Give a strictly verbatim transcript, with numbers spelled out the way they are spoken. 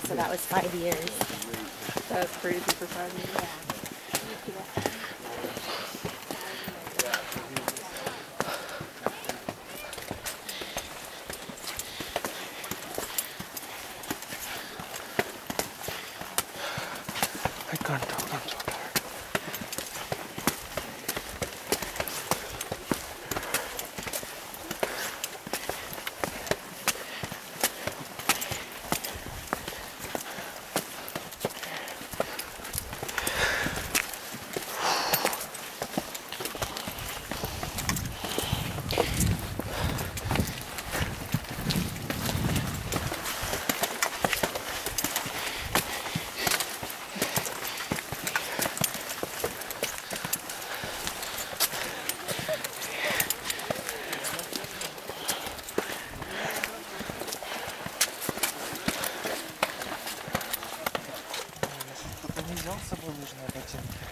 so that was five years. That's crazy for five years. Yeah. I can't talk, I'm so tired. Не взял с собой лыжные ботинки.